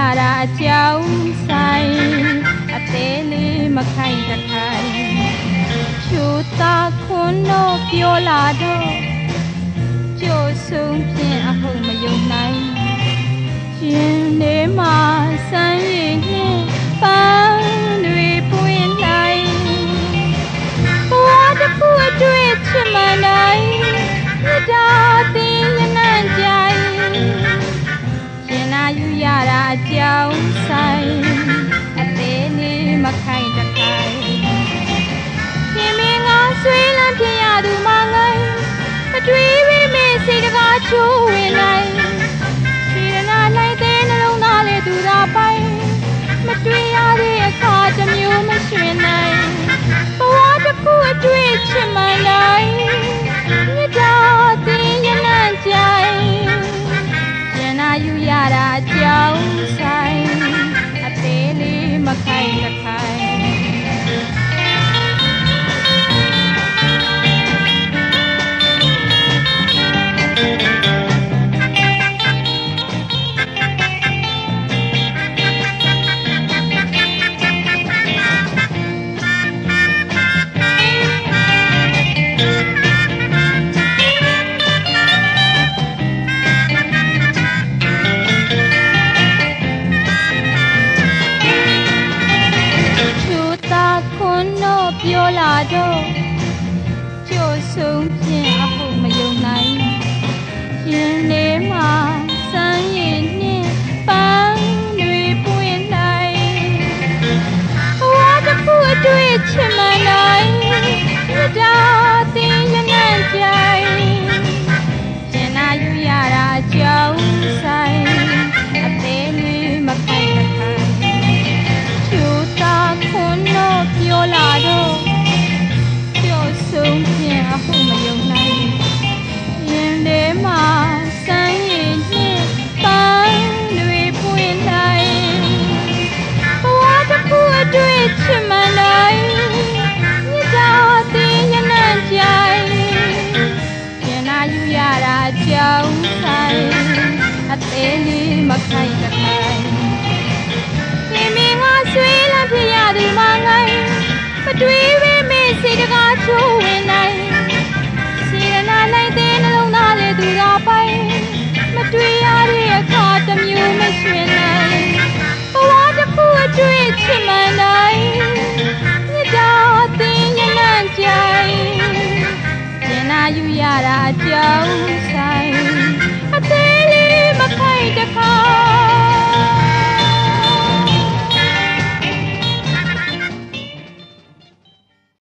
တာအကြောင်းဆိုင်အသေးလေးမခိုင်တခိုင်ချူတာခွန်းတော့ပြောလာတော့ကြိုဆုံးဖြင့်အဟုတ်မယုံနိုင်ရင်ထဲမှာစမ်းရည်နှင့်ပန်းတွေပွင့်နိုင်ဘဝတစ်ခုအတွေ့ချစ်မှန်နိုင်မြတ်တာတင်ရနံ့ကြိုင်ရင်နာယူရတာအကြောင်းဆိုင်အသေးလေးမခိုင်တခိုင်ခင်မင်းကဆွေးလန်းဖြစ်ရသူမငိုင်းအတွေ့ဝိမေစိတ်တကားချိုးဝင်နိုင်ခြေရနာလိုက်တဲ့နှလုံးသားလေးသူသာပိုင်မတွေ့ရတဲ့အခါတစ်မျိုးမရွှင်နိုင်ဘဝတစ်ခုအတွေ့ချစ်မှန်နိုင်မြတ်တာတင်ရနံ့ကြိုင်ရင်နာယူရတာအကြောင်းဆိုင်အသေးလေးမခိုင်တခိုင်ပြောလာတော့ကြိုဆုံးဖြင့်အဟုတ်မယုံနိုင်ရင်ထဲမှာစမ်းရည်နှင့်ပန်းတွေပွင့်နိုင်ဘဝတစ်ခုအတွေ့ချစ်မှန်နိုင်မြတ်တာတင်ရနံ့ကြိုင်ရင်နာယူရတာအကြောင်းဆိုင်အသေးလေးမခိုင်မခိုင်ချူတာခွန်းတော့ပြောလာတော့ဆုံးဖြင့်အဖို့မယုံနိုင်ရင်ထဲမှာစမ်းရည်နှင့်ပန်းတွေပွင့်နိုင်ဘဝတစ်ခုအတွေ့ချစ်မှန်နိုင်မြတ်တာတင်ရနံ့ကြိုင်ရင်နာယူရတာအကြောင်းဆိုင်အသေးလေးမခိုင်တခိုင်ခင်မင်းကဆွေးလန်းဖြစ်ရသူမငိုင်းမတွေ့ဝိမေစိတ်တကားချိုးဝင်နိုင်